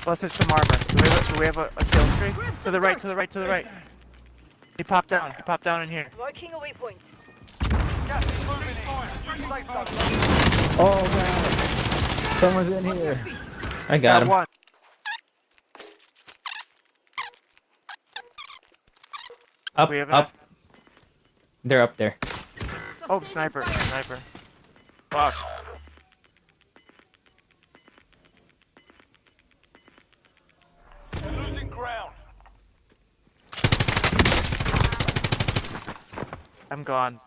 Plus it's some armor. Do we have a kill tree? To the right, to the right, to the right. He popped down. He popped down in here. Marking a waypoint. Gas is moving in. Use safe zone. Oh god. Someone's in here. I got him. One. Up, We have up. They're up there. Oh, sniper, sniper. Fuck. Losing ground. I'm gone.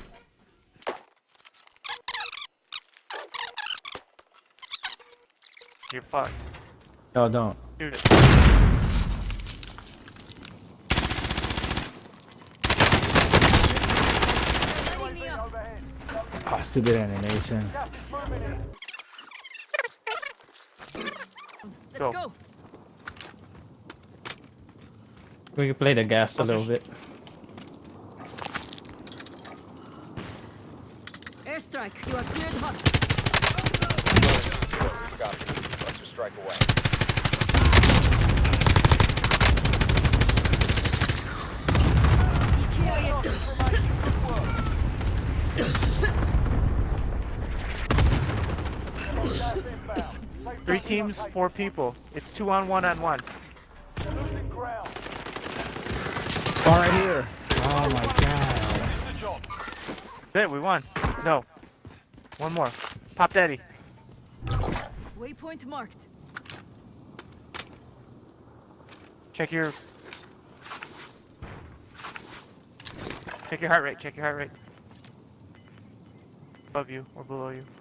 You're fucked. No, don't. Shoot it. Overhead. Oh, stupid animation. Gas is moving in. Go. Let's go. We can play the gas a little bit. Airstrike. You are cleared hot. Let's just strike away. Three teams, 4 people. It's 2 on 1 on 1. Losing ground. Oh, right here. Oh my god. Good job. Good, we won. No. One more. Pop daddy. Waypoint marked. Check your heart rate, check your heart rate. Above you or below you.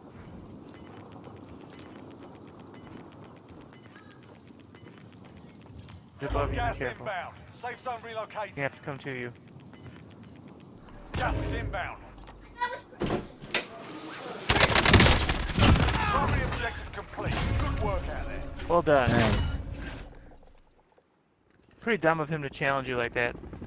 Above you, be Gas careful. inbound. Safe zone relocated. He has to come to you. Gas is inbound. Primary objective complete. Good work out there. Well done. Nice. Pretty dumb of him to challenge you like that.